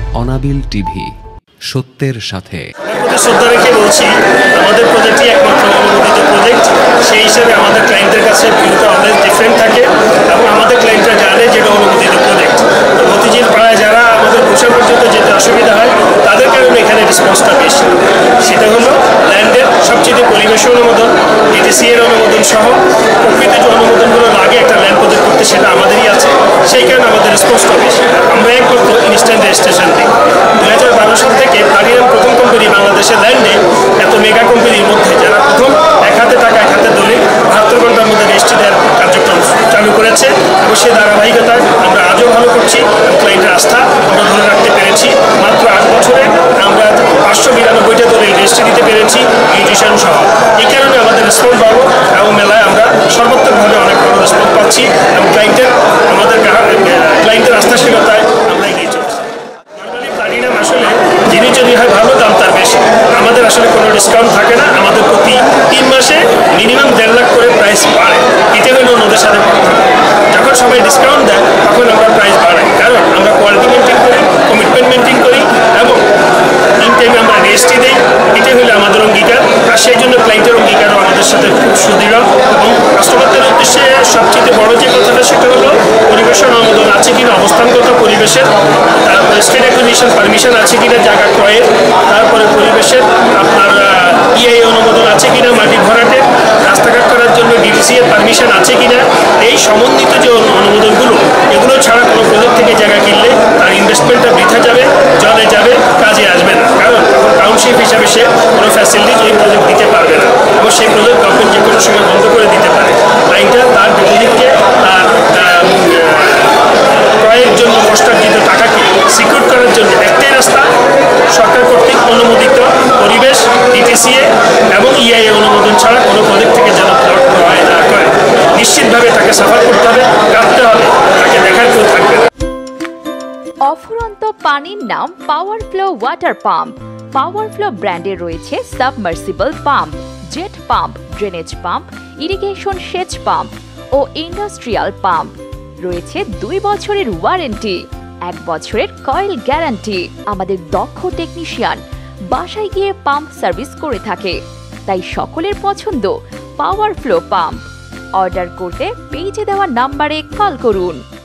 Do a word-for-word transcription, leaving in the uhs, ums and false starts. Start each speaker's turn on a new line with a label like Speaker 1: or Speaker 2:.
Speaker 1: অনাবিল টিভি, সত্যের সাথে।
Speaker 2: শ্রদ্ধা রেখে বলছি, আমাদের প্রজেক্টই একমাত্র অনুমোদিত প্রজেক্ট। সেই হিসেবে আমাদের ক্লায়েন্টদের কাছে ভিউটা অনেক ডিফারেন্ট থাকে এবং আমাদের ক্লায়েন্টরা জানে যেটা অনুমোদিত প্রজেক্ট। তো মতিঝিল পাড়ায় যারা আমাদের বসা পর্যন্ত যেতে অসুবিধা হয় তাদের কারণে এখানে রেসপন্সটা বেশি। সেটা হলো ল্যান্ডের সবচেয়ে পরিবেশ অনুমোদন, ডিটিসি এর অনুমোদন সহ প্রকৃত যে অনুমোদনগুলো লাগে একটা ল্যান্ড প্রজেক্ট করতে, সেটা আমাদেরই আছে। সেই কারণে আমাদের রেসপন্সটা বেশি। আমরা একমাত্র ইনস্ট্যান্ট রেজিস্ট্রেশন দিই। দু হাজার বারো সাল থেকে প্লাটিনাম প্রথম কোম্পানি বাংলাদেশের ল্যান্ডে এত মেগা কোম্পানির মধ্যে যারা প্রথম এক হাতে টাকা এক হাতে দলিল বাহাত্তর ঘন্টার মধ্যে রেজিস্ট্রি দেওয়ার কার্যক্রম চালু করেছে এবং সে ধারাবাহিকতায় আমরা আজও ভালো করছি এবং ক্লায়েন্টের আস্থা আমরা ধরে রাখতে পেরেছি। মাত্র আট বছরে আমরা পাঁচশো বিরানব্বইটা দলিল রেজিস্ট্রি দিতে পেরেছি মিউজিশিয়ান সহ। এই কারণে আমাদের রেসপন্স পাবো এবং মেলায় আমরা সর্বাত্মকভাবে অনেক বড় রেসপন্স পাচ্ছি এবং ক্লায়েন্টের আমাদের ক্লায়েন্টের আস্থাশীলতায় আমরা এগিয়ে চলছি। নর্মালি প্লাটিনাম আসলে জিনিস যদি হয় ভালো, দাম তার বেশি। আমাদের আসলে কোনো ডিসকাউন্ট থাকে না। আমাদের প্রতি তিন মাসে মিনিমাম দেড় লাখ করে প্রাইস বাড়ে। এতে হলো অন্যদের সাথে পার্থক্য। যখন সবাই ডিসকাউন্ট দেয় তখন আমরা প্রাইস বাড়াই, কারণ আমরা কোয়ালিটি মেনটেন করি, কমিটমেন্ট মেনটেন করি এবং ইন টাইমে আমরা রেজিস্ট্রি দিই। এটাই হলো আমাদের অঙ্গীকার। আর সেই জন্য ক্লায়েন্টের অঙ্গীকারও আমাদের সাথে খুব সুদৃঢ় এবং কাস্টমারদের উদ্দেশ্যে সবচেয়ে বড় যে কথাটা সেটা হলো পরিবেশের অনুমোদন আছে কিনা, অবস্থানগত পরিবেশের, তারপরে স্টেট অ্যাকুইজিশন পারমিশন আছে কিনা জায়গা ক্রয়ের, তারপরে পরিবেশের আপনার ইআই অনুমোদন আছে কিনা, মাটি ভরাটের, রাস্তাঘাট করার জন্য ডিটিসি এর পারমিশন আছে কিনা। এই সমন্বিত যে অনুমোদনগুলো, এগুলো ছাড়া কোনো প্রজেক্ট থেকে জায়গা কিনলে তার ইনভেস্টমেন্টটা বৃথা যাবে, জলে যাবে, কাজে আসবে না। কারণ তখন টাউনশিপ হিসাবে সে কোনো ফ্যাসিলিটিজ ওই প্রজেক্ট দিতে পারবে না এবং সেই প্রজেক্ট গভর্নমেন্ট যে কোনো সময় বন্ধ করে দিতে পারে। ক্লায়েন্টরা তার ডিপোজিটকে, তার ক্রয়ের জন্য কষ্টার্জিত টাকাকে সিকিউর করার জন্য একটাই রাস্তা, সরকার কর্তৃক অনুমোদিত পরিবেশ, ডিটিসিএ এবং ইআই অনুমোদন ছাড়া কোনো প্রজেক্ট থেকে যেন প্লট ক্রয় না করে। নিশ্চিতভাবে তাকে সাফার করতে হবে, কাটতে হবে, তাকে দেখার কেউ থাকবে না।
Speaker 3: অফুরন্ত পানির নাম power flow water pump. Power flow ব্র্যান্ডে রয়েছে submersible pump, jet pump, drainage pump, irrigation সেচ পাম্প ও ইন্ডাস্ট্রিয়াল পাম্প। রয়েছে দুই বছরের ওয়ারেন্টি, এক বছরের কয়েল গ্যারান্টি। আমাদের দক্ষ টেকনিশিয়ান বাসায় গিয়ে পাম্প সার্ভিস করে থাকে, তাই সকলের পছন্দ পাওয়ার ফ্লো পাম্প। অর্ডার করতে পেজে দেওয়া নাম্বারে কল করুন।